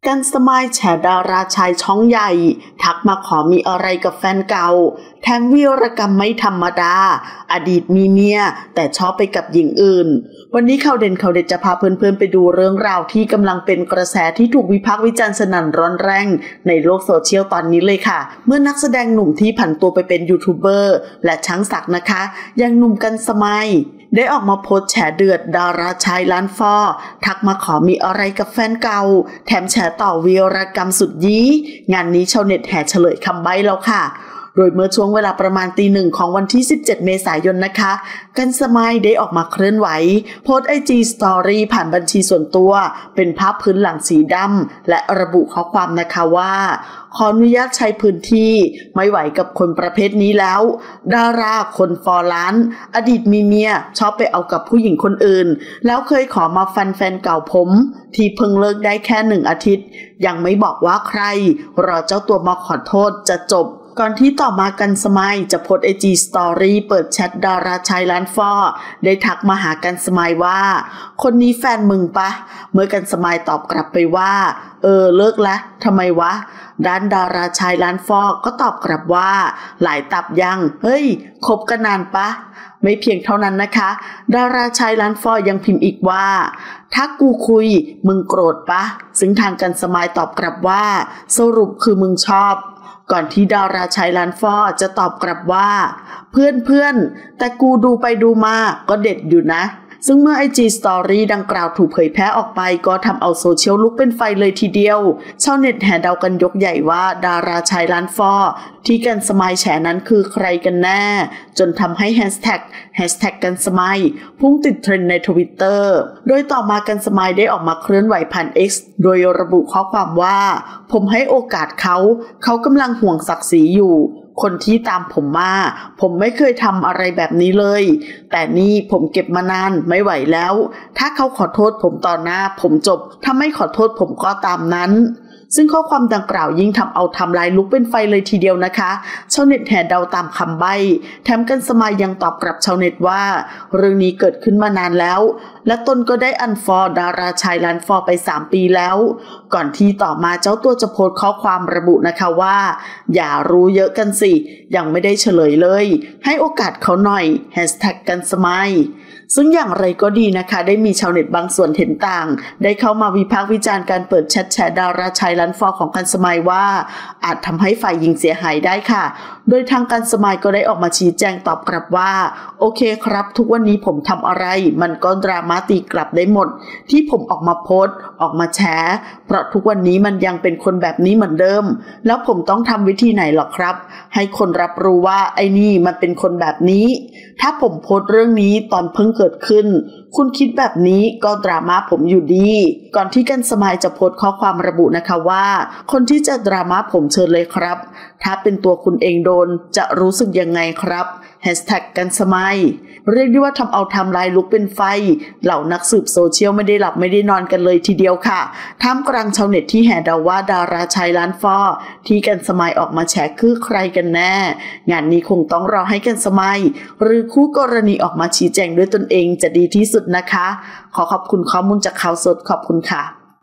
กันสมายแฉดาราชายช่องใหญ่ทักมาขอมีอะไรกับแฟนเก่าแถมวีรกรรมไม่ธรรมดาอดีตมีเมียแต่ชอบไปกับหญิงอื่นวันนี้ข่าวเด่นจะพาเพื่อนๆไปดูเรื่องราวที่กำลังเป็นกระแสที่ถูกวิพากษ์วิจารณ์สนั่นร้อนแรงในโลกโซเชียลตอนนี้เลยค่ะเมื่อนักแสดงหนุ่มที่ผันตัวไปเป็นยูทูบเบอร์และช่างศักดิ์นะคะอย่างหนุ่มกันสมายได้ออกมาโพสต์แฉเดือดดาราชายล้านฟอทักมาขอมีอะไรกับแฟนเก่าแถมแฉต่อวีรกรรมสุดยี้งานนี้ชาวเน็ตแห่เฉลยคำใบ้แล้วค่ะโดยเมื่อช่วงเวลาประมาณตี 1ของวันที่17เมษายนนะคะกันสมายได้ออกมาเคลื่อนไหวโพสต์ IG Story ผ่านบัญชีส่วนตัวเป็นภาพพื้นหลังสีดำและระบุข้อความนะคะว่าขออนุญาตใช้พื้นที่ไม่ไหวกับคนประเภทนี้แล้วดาราคนฟอล้านอดีตมีเมียชอบไปเอากับผู้หญิงคนอื่นแล้วเคยขอมาฟันแฟนเก่าผมที่เพิ่งเลิกได้แค่1 อาทิตย์ยังไม่บอกว่าใครรอเจ้าตัวมาขอโทษจะจบก่อนที่ต่อมากันสมายจะโพสต์ IG Story เปิดแชทดาราชายล้านฟอได้ทักมาหากันสมายว่าคนนี้แฟนมึงปะเมื่อกันสมายตอบกลับไปว่าเลิกละทำไมวะด้านดาราชายล้านฟอก็ตอบกลับว่าหลายตับยังเฮ้ยคบกันนานปะไม่เพียงเท่านั้นนะคะดาราชายล้านฟอยังพิมพ์อีกว่าถ้ากูคุยมึงโกรธปะซึ่งทางกันสมายตอบกลับว่าสรุปคือมึงชอบก่อนที่ดาราชายล้านฟอจะตอบกลับว่าเพื่อนแต่กูดูไปดูมาก็เด็ดอยู่นะซึ่งเมื่อ IG Story ดังกล่าวถูกเผยแพร่ออกไปก็ทำเอาโซเชียลลุกเป็นไฟเลยทีเดียวชาวเน็ตแห่เดากันยกใหญ่ว่าดาราชายล้านฟอที่กันสมายแฉนั้นคือใครกันแน่จนทำให้แฮชแท็กกันสมายพุ่งติดเทรนด์ใน Twitter โดยต่อมากันสมายได้ออกมาเคลื่อนไหวผ่าน X โดยระบุข้อความว่าผมให้โอกาสเขากำลังห่วงศักดิ์ศรีอยู่คนที่ตามผมมาผมไม่เคยทำอะไรแบบนี้เลยแต่นี่ผมเก็บมานานไม่ไหวแล้วถ้าเขาขอโทษผมต่อหน้าผมจบถ้าไม่ขอโทษผมก็ตามนั้นซึ่งข้อความดังกล่าวยิ่งทำเอาไทม์ไลน์ลุกเป็นไฟเลยทีเดียวนะคะชาวเน็ตแห่เดาตามคำใบ้แถมกันสมายยังตอบกลับชาวเน็ตว่าเรื่องนี้เกิดขึ้นมานานแล้วและตนก็ได้อันฟอลดาราชายล้านฟอไป3 ปีแล้วก่อนที่ต่อมาเจ้าตัวจะโพสต์ข้อความระบุนะคะว่าอย่ารู้เยอะกันสิยังไม่ได้เฉลยเลยให้โอกาสเขาหน่อยแฮชแท็กกันสมายซึ่งอย่างไรก็ดีนะคะได้มีชาวเน็ตบางส่วนเห็นต่างได้เข้ามาวิพากษ์วิจารณ์การเปิดแชทแฉดาราชายล้านฟอของกันสมายว่าอาจทำให้ฝ่ายหญิงเสียหายได้ค่ะโดยทางกันสมายก็ได้ออกมาชี้แจงตอบกลับว่าโอเคครับทุกวันนี้ผมทำอะไรมันก็ดราม่าตีกลับได้หมดที่ผมออกมาโพสต์ออกมาแฉเพราะทุกวันนี้มันยังเป็นคนแบบนี้เหมือนเดิมแล้วผมต้องทำวิธีไหนหรอครับให้คนรับรู้ว่าไอ้นี่มันเป็นคนแบบนี้ถ้าผมโพสต์เรื่องนี้ตอนเพิ่งเกิดขึ้นคุณคิดแบบนี้ก็ดราม่าผมอยู่ดีก่อนที่กันสมายจะโพสต์ข้อความระบุนะคะว่าคนที่จะดราม่าผมเชิญเลยครับถ้าเป็นตัวคุณเองโดนจะรู้สึกยังไงครับแฮชแท็กกันสมายเรียกได้ว่าทำเอาไทม์ไลน์ลุกเป็นไฟเหล่านักสืบโซเชียลไม่ได้หลับไม่ได้นอนกันเลยทีเดียวค่ะท่ามกลางชาวเน็ตที่แห่เดาว่าดาราชายล้านฟอที่กันสมายออกมาแฉคือใครกันแน่งานนี้คงต้องรอให้กันสมายหรือคู่กรณีออกมาชี้แจงด้วยตนเองจะดีที่สุดนะคะขอขอบคุณข้อมูลจากข่าวสดขอบคุณค่ะ